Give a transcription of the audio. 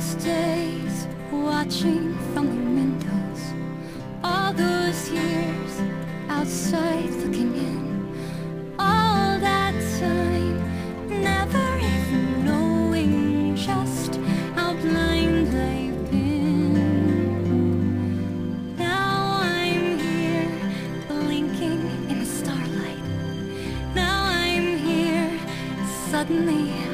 those days, watching from the windows, all those years outside looking in, all that time, never even knowing just how blind I've been. Now I'm here, blinking in the starlight. Now I'm here, suddenly